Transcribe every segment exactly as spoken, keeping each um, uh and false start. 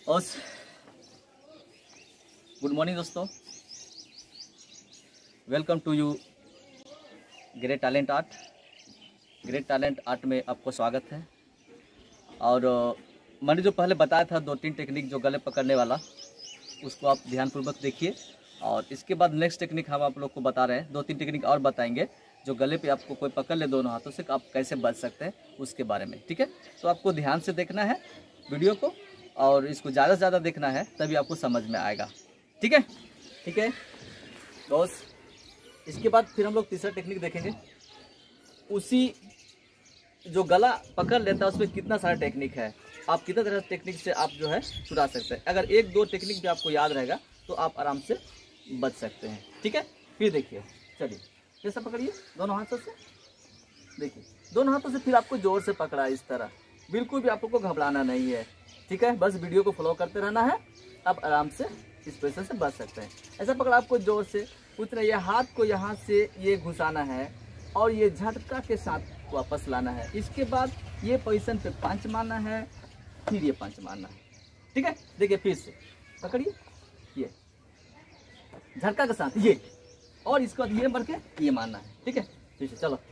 और good morning दोस्तों, welcome to you great talent art. Great talent art में आपको स्वागत है। और मैंने जो पहले बताया था दो तीन टेक्निक जो गले पकड़ने वाला, उसको आप ध्यानपूर्वक देखिए। और इसके बाद नेक्स्ट टेक्निक हम आप लोग को बता रहे हैं, दो तीन टेक्निक और बताएंगे जो गले पे आपको कोई पकड़ ले दोनों हाथों से, आप कैसे बच सकते हैं उसके बारे में। ठीक है, तो आपको ध्यान से देखना है वीडियो को और इसको ज़्यादा से ज़्यादा देखना है, तभी आपको समझ में आएगा। ठीक है ठीक है दोस्त, इसके बाद फिर हम लोग तीसरा टेक्निक देखेंगे। उसी जो गला पकड़ लेता है उसमें कितना सारा टेक्निक है, आप कितना तरह टेक्निक से आप जो है छुड़ा सकते हैं। अगर एक दो टेक्निक भी आपको याद रहेगा तो आप आराम से बच सकते हैं। ठीक है, फिर देखिए, चलिए कैसा पकड़िए दोनों हाथों से। देखिए दोनों हाथों से फिर आपको जोर से पकड़ा इस तरह, बिल्कुल भी आपको घबराना नहीं है। ठीक है, बस वीडियो को फॉलो करते रहना है, आप आराम से इस पोजीशन से बच सकते हैं। ऐसा पकड़ा आपको जोर से, उतना ये हाथ को यहाँ से ये घुसाना है और ये झटका के साथ वापस लाना है। इसके बाद ये पोजीशन पे पंच मारना है, फिर ये पंच मारना है। ठीक है, देखिए फिर से पकड़िए, ये झटका के साथ ये, और इसके बाद ये मर के ये मारना है। ठीक है, फिर से चलो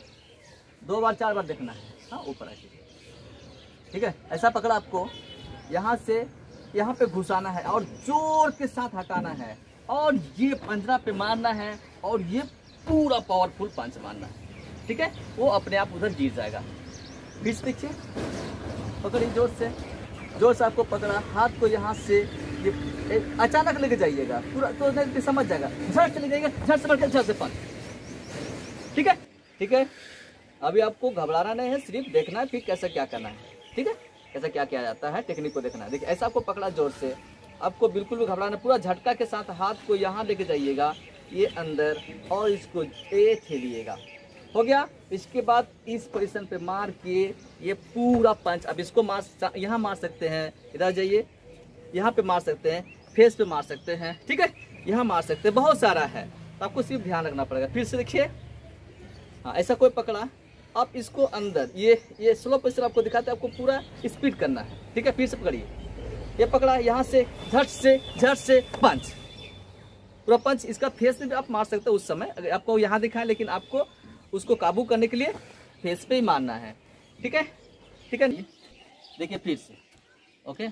दो बार चार बार देखना है। हाँ, ऊपर ऐसे। ठीक है, ऐसा पकड़ा आपको यहाँ से यहाँ पे घुसाना है और जोर के साथ हटाना है और ये पंजरा पे मारना है और ये पूरा पावरफुल पंच मारना है। ठीक है, वो अपने आप उधर गिर जाएगा। फिर से देखिए, पकड़िए जोर से, जोर से आपको पकड़ा, हाथ को यहाँ से ये अचानक लेके जाइएगा पूरा, तो समझ जाएगा, झट से ले जाइएगा, झट से पकड़, झट से पंच। ठीक है ठीक है, अभी आपको घबराना नहीं है, सिर्फ देखना है फिर कैसे क्या करना है। ठीक है, कैसा क्या किया जाता है, टेक्निक को देखना है। देखिए ऐसा आपको पकड़ा जोर से, आपको बिल्कुल भी घबराना, पूरा झटका के साथ हाथ को यहाँ लेके जाइएगा, ये अंदर, और इसको ए ठेलिएगा। हो गया। इसके बाद इस पोजीशन पे मार के ये पूरा पंच, अब इसको मार, यहाँ मार सकते हैं, इधर जाइए, यहाँ पे मार सकते हैं, फेस पे मार सकते हैं। ठीक है, यहाँ मार सकते हैं, बहुत सारा है, तो आपको सिर्फ ध्यान रखना पड़ेगा। फिर से देखिए, हाँ ऐसा कोई पकड़ा, आप इसको अंदर, ये ये स्लो पोजीशन आपको दिखाते हैं, आपको पूरा स्पीड करना है। ठीक है, फिर से पकड़िए, ये पकड़ा, यहाँ से झट से झट से पंच, पूरा पंच। इसका फेस में भी आप मार सकते हो उस समय, अगर आपको यहाँ दिखाएं, लेकिन आपको उसको काबू करने के लिए फेस पे ही मारना है। ठीक है ठीक है, देखिए फिर से, ओके,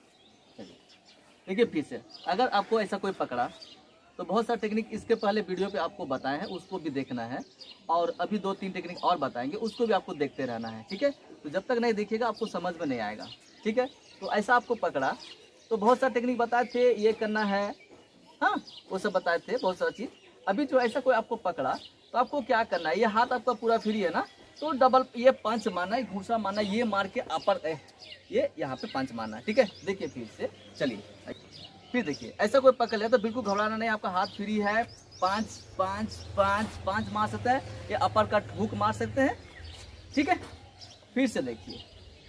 देखिए फिर से, अगर आपको ऐसा कोई पकड़ा तो बहुत सारा टेक्निक इसके पहले वीडियो पे आपको बताए हैं, उसको भी देखना है, और अभी दो तीन टेक्निक और बताएंगे, उसको भी आपको देखते रहना है। ठीक है, तो जब तक नहीं देखिएगा आपको समझ में नहीं आएगा। ठीक है, तो ऐसा आपको पकड़ा तो बहुत सारा टेक्निक बताए थे, ये करना है, हाँ वो सब बताए थे, बहुत सारा चीज़। अभी जो ऐसा कोई आपको पकड़ा तो आपको क्या करना है, ये हाथ आपका पूरा फ्री है ना, तो डबल ये पंच मारना है, घूसा मारना है, ये मार के अपर ये यहाँ पे पंच मारना है। ठीक है, देखिए फिर से, चलिए फिर देखिए, ऐसा कोई पकड़ लिया तो बिल्कुल घबराना नहीं, आपका हाथ फ्री है, पाँच पाँच पाँच पाँच मार सकते हैं, ये अपर कट हुक मार सकते हैं। ठीक है, फिर से देखिए,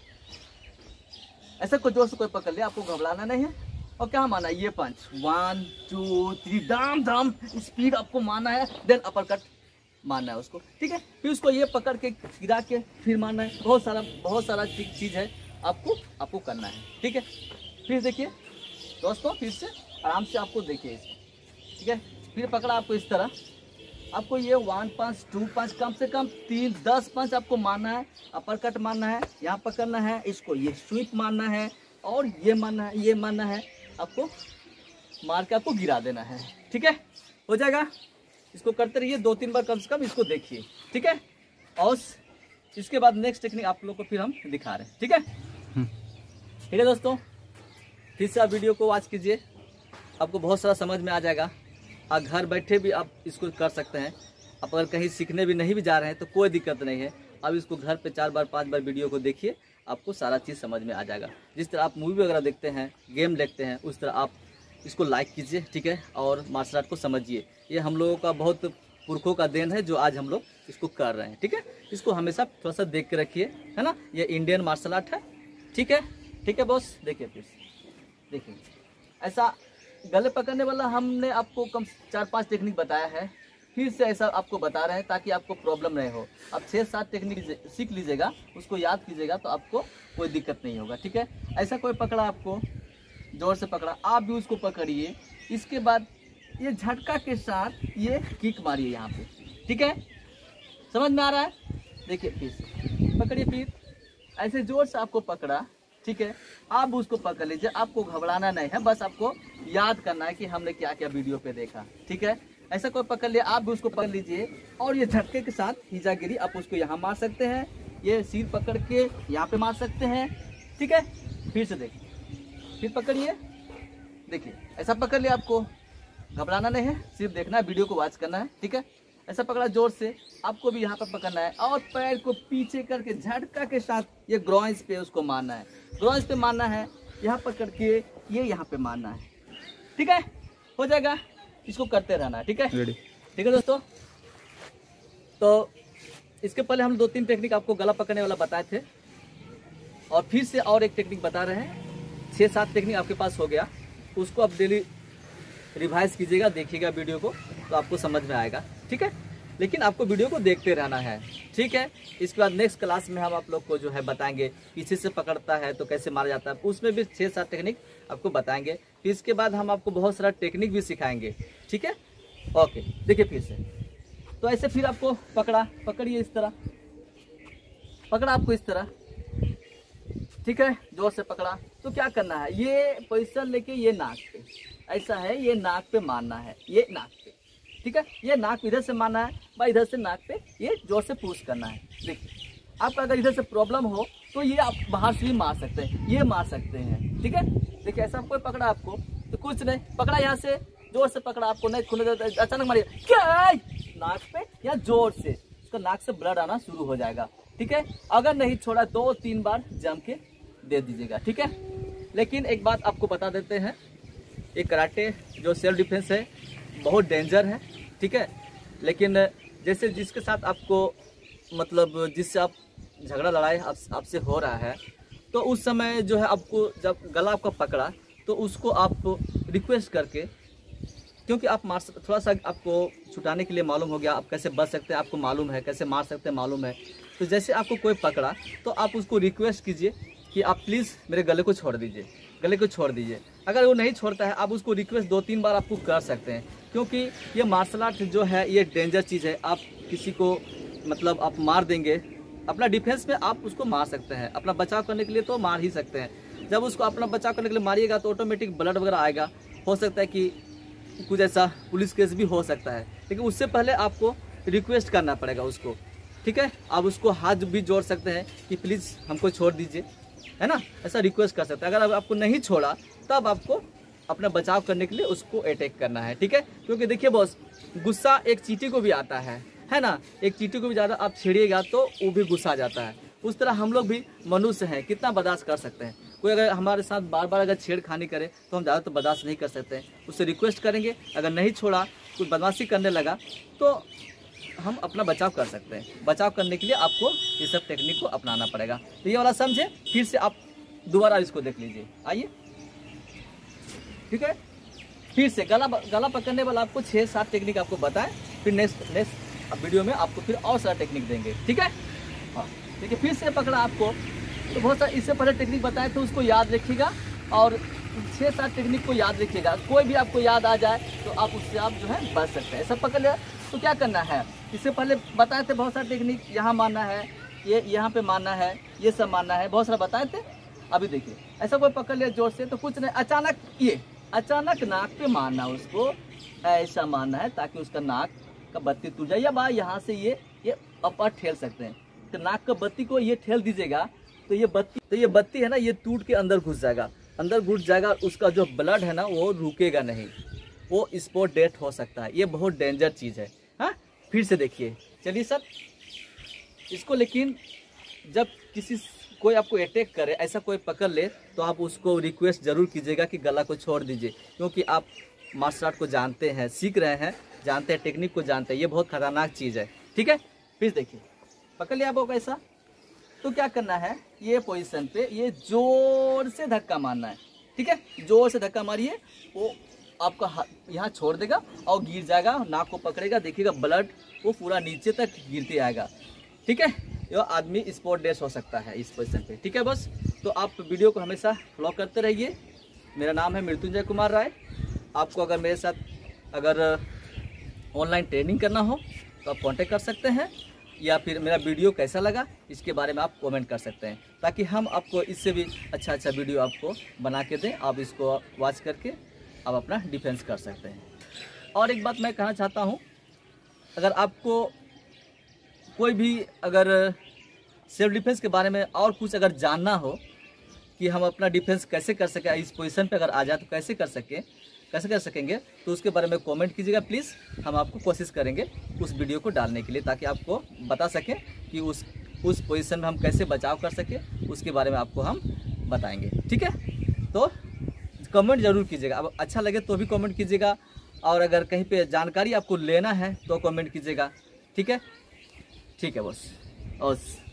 ऐसा कोई जोर से कोई पकड़ लिया, आपको घबराना नहीं है, और क्या मारना है, ये पंच, वन टू थ्री, दाम दाम स्पीड आपको मारना है, देन अपर कट मारना है उसको। ठीक है, फिर उसको ये पकड़ के गिरा के फिर मारना है, बहुत सारा बहुत सारा चीज़ है आपको आपको करना है। ठीक है, फिर देखिए दोस्तों, फिर से आराम से आपको देखिए इसको। ठीक है, फिर पकड़ा आपको इस तरह, आपको ये वन पंच टू पंच, कम से कम तीन दस पंच आपको मारना है, अपर कट मारना है, यहाँ पकड़ना है, इसको ये स्वीप मारना है, और ये मारना है, ये मारना है, आपको मार के आपको गिरा देना है। ठीक है, हो जाएगा। इसको करते रहिए दो तीन बार कम से कम, इसको देखिए। ठीक है, और इसके बाद नेक्स्ट टेक्निक आप लोग को फिर हम दिखा रहे हैं। ठीक है ठीक है दोस्तों, फिर से आप वीडियो को वॉच कीजिए, आपको बहुत सारा समझ में आ जाएगा। आप घर बैठे भी आप इसको कर सकते हैं। आप अगर कहीं सीखने भी नहीं भी जा रहे हैं तो कोई दिक्कत नहीं है, अब इसको घर पे चार बार पांच बार वीडियो को देखिए, आपको सारा चीज़ समझ में आ जाएगा। जिस तरह आप मूवी वगैरह देखते हैं, गेम देखते हैं, उस तरह आप इसको लाइक कीजिए। ठीक है, और मार्शल आर्ट को समझिए, ये हम लोगों का बहुत पुरखों का देन है जो आज हम लोग इसको कर रहे हैं। ठीक है, इसको हमेशा थोड़ा सा देख के रखिए, है ना, ये इंडियन मार्शल आर्ट है। ठीक है ठीक है बॉस, देखिए फिर देखिए, ऐसा गले पकड़ने वाला हमने आपको कम चार पांच टेक्निक बताया है, फिर से ऐसा आपको बता रहे हैं ताकि आपको प्रॉब्लम नहीं हो। आप छः सात टेक्निक सीख लीजिएगा, उसको याद कीजिएगा तो आपको कोई दिक्कत नहीं होगा। ठीक है, ऐसा कोई पकड़ा आपको जोर से पकड़ा, आप भी उसको पकड़िए। इसके बाद ये झटका के साथ ये किक मारिए यहाँ पे, ठीक है, समझ में आ रहा है? देखिए फिर पकड़िए, फिर ऐसे जोर से आपको पकड़ा, ठीक है, आप उसको पकड़ लीजिए। आपको घबराना नहीं है, बस आपको याद करना है कि हमने क्या क्या वीडियो पे देखा, ठीक है। ऐसा कोई पकड़ लिया, आप भी उसको पकड़ लीजिए और ये झटके के साथ हिजागिरी आप उसको यहाँ मार सकते हैं, ये सिर पकड़ के यहाँ पे मार सकते हैं, ठीक है। फिर से देखिए, फिर पकड़िए, देखिए ऐसा पकड़ लिया, आपको घबराना नहीं है, सिर्फ देखना है, वीडियो को वॉच करना है, ठीक है। ऐसा पकड़ा जोर से, आपको भी यहाँ पर पकड़ना है और पैर को पीछे करके झटका के साथ ये ग्रॉइंस पे उसको मारना है, ग्रॉइंस पे मारना है, यहाँ पकड़ के ये यहाँ पे मारना है, ठीक है, हो जाएगा। इसको करते रहना है, ठीक है, ठीक है दोस्तों। तो इसके पहले हम दो तीन टेक्निक आपको गला पकड़ने वाला बताए थे और फिर से और एक टेक्निक बता रहे हैं। छः सात टेक्निक आपके पास हो गया, उसको आप डेली रिवाइज कीजिएगा, देखिएगा वीडियो को तो आपको समझ में आएगा, ठीक है। लेकिन आपको वीडियो को देखते रहना है, ठीक है। इसके बाद नेक्स्ट क्लास में हम आप लोग को जो है बताएंगे पीछे से पकड़ता है तो कैसे मारा जाता है, उसमें भी छः सात टेक्निक आपको बताएंगे। फिर इसके बाद हम आपको बहुत सारा टेक्निक भी सिखाएंगे, ठीक है। ओके, देखिए फिर से तो ऐसे फिर आपको पकड़ा, पकड़िए इस तरह, पकड़ा आपको इस तरह, ठीक है, जोर से पकड़ा। तो क्या करना है, ये पोजीशन लेके ये नाक पे ऐसा है, ये नाक पे मारना है, ये नाक पे, ठीक है, ये नाक इधर से मारना है, भाई इधर से नाक पे ये जोर से पुश करना है। देखिए आपका अगर इधर से प्रॉब्लम हो तो ये आप बाहर से भी मार सकते हैं, ये मार सकते हैं, ठीक है। देखिए ऐसा कोई पकड़ा आपको तो कुछ नहीं, पकड़ा यहाँ से जोर से पकड़ा, आपको नहीं खुले, अचानक मारिए क्या नाक पे या जोर से, उसका नाक से ब्लड आना शुरू हो जाएगा, ठीक है। अगर नहीं छोड़ा दो तीन बार जम के दे दीजिएगा, ठीक है। लेकिन एक बात आपको बता देते हैं, ये कराटे जो सेल्फ डिफेंस है बहुत डेंजर है, ठीक है। लेकिन जैसे जिसके साथ आपको मतलब जिससे आप झगड़ा लड़ाई आप, आपसे हो रहा है तो उस समय जो है आपको जब गला आपका पकड़ा तो उसको आप रिक्वेस्ट करके, क्योंकि आप मार थोड़ा सा आपको छुटाने के लिए मालूम हो गया, आप कैसे बच सकते हैं आपको मालूम है, कैसे मार सकते हैं मालूम है। तो जैसे आपको कोई पकड़ा तो आप उसको रिक्वेस्ट कीजिए कि आप प्लीज़ मेरे गले को छोड़ दीजिए, गले को छोड़ दीजिए। अगर वो नहीं छोड़ता है आप उसको रिक्वेस्ट दो तीन बार आपको कर सकते हैं, क्योंकि ये मार्शल आर्ट जो है ये डेंजर चीज़ है। आप किसी को मतलब आप मार देंगे, अपना डिफेंस में आप उसको मार सकते हैं, अपना बचाव करने के लिए तो मार ही सकते हैं। जब उसको अपना बचाव करने के लिए मारिएगा तो ऑटोमेटिक ब्लड वगैरह आएगा, हो सकता है कि कुछ ऐसा पुलिस केस भी हो सकता है। लेकिन उससे पहले आपको रिक्वेस्ट करना पड़ेगा उसको, ठीक है। आप उसको हाथ भी जोड़ सकते हैं कि प्लीज़ हमको छोड़ दीजिए, है ना, ऐसा रिक्वेस्ट कर सकते हैं। अगर आपको नहीं छोड़ा तब आपको अपना बचाव करने के लिए उसको अटैक करना है, ठीक है। क्योंकि देखिए बॉस, गुस्सा एक चींटी को भी आता है है ना, एक चींटी को भी ज़्यादा आप छेड़िएगा तो वो भी गुस्सा आ जाता है। उस तरह हम लोग भी मनुष्य हैं, कितना बर्दाश्त कर सकते हैं। कोई अगर हमारे साथ बार बार अगर छेड़खानी करे तो हम ज़्यादा तो बर्दाश्त नहीं कर सकते हैं, उससे रिक्वेस्ट करेंगे। अगर नहीं छोड़ा, कुछ बदमाशी करने लगा तो हम अपना बचाव कर सकते हैं। बचाव करने के लिए आपको ये सब टेक्निक को अपनाना पड़ेगा। तो ये वाला समझे, फिर से आप दोबारा इसको देख लीजिए, आइए, ठीक है। फिर से गला गला पकड़ने वाला आपको छः सात टेक्निक आपको बताएं, फिर नेक्स्ट नेक्स्ट वीडियो में आपको फिर और सारा टेक्निक देंगे, ठीक है। हाँ देखिए, फिर से पकड़ा आपको तो बहुत सारा इससे पहले टेक्निक बताए तो उसको याद रखिएगा और छः सात टेक्निक को याद रखिएगा। कोई भी आपको याद आ जाए तो आप उससे आप जो है बच सकते हैं। सब पकड़ लिया तो क्या करना है, इससे पहले बताए थे बहुत सारे टेक्निक, यहाँ मारना है, ये यहाँ पे मारना है, ये सब मारना है, बहुत सारा बताए थे। अभी देखिए ऐसा कोई पकड़ लिया जोर से तो कुछ नहीं, अचानक ये अचानक नाक पे मारना, उसको ऐसा मारना है ताकि उसका नाक का बत्ती टूट जाए, या बा यहाँ से ये ये अपर ठेल सकते हैं। तो नाक का बत्ती को ये ठेल दीजिएगा तो ये बत्ती तो ये बत्ती है ना, ये टूट के अंदर घुस जाएगा, अंदर घुस जाएगा और उसका जो ब्लड है ना वो रुकेगा नहीं, वो स्पॉट डेथ हो सकता है। ये बहुत डेंजर चीज़ है। हाँ फिर से देखिए, चलिए सर इसको, लेकिन जब किसी कोई आपको अटैक करे, ऐसा कोई पकड़ ले तो आप उसको रिक्वेस्ट जरूर कीजिएगा कि गला को छोड़ दीजिए, क्योंकि आप मार्शल आर्ट को जानते हैं, सीख रहे हैं, जानते हैं, टेक्निक को जानते हैं, ये बहुत खतरनाक चीज़ है, ठीक है। फिर देखिए पकड़ लिया आपको ऐसा, तो क्या करना है, ये पोजीशन पे ये जोर से धक्का मारना है, ठीक है। जोर से धक्का मारिए, वो आपका यहाँ छोड़ देगा और गिर जाएगा, नाक को पकड़ेगा, देखिएगा ब्लड वो पूरा नीचे तक गिरते आएगा, ठीक है। ये आदमी स्पॉट डेथ हो सकता है इस पोजीशन पे, ठीक है बस। तो आप वीडियो को हमेशा फॉलो करते रहिए मेरा नाम है मृत्युंजय कुमार राय। आपको अगर मेरे साथ अगर ऑनलाइन ट्रेनिंग करना हो तो आप कांटेक्ट कर सकते हैं, या फिर मेरा वीडियो कैसा लगा इसके बारे में आप कमेंट कर सकते हैं, ताकि हम आपको इससे भी अच्छा अच्छा वीडियो आपको बना के दें। आप इसको वॉच करके आप अपना डिफेंस कर सकते हैं। और एक बात मैं कहना चाहता हूँ, अगर आपको कोई भी अगर सेल्फ डिफेंस के बारे में और कुछ अगर जानना हो कि हम अपना डिफेंस कैसे कर सकें, इस पोजीशन पे अगर आ जाए तो कैसे कर सकें कैसे कर सकेंगे, तो उसके बारे में कमेंट कीजिएगा प्लीज़। हम आपको कोशिश करेंगे उस वीडियो को डालने के लिए, ताकि आपको बता सकें कि उस उस पोजीशन में हम कैसे बचाव कर सकें, उसके बारे में आपको हम बताएंगे। ठीक है, तो कमेंट ज़रूर कीजिएगा। अब अच्छा लगे तो भी कमेंट कीजिएगा, और अगर कहीं पे जानकारी आपको लेना है तो कमेंट कीजिएगा। ठीक है ठीक है बॉस। और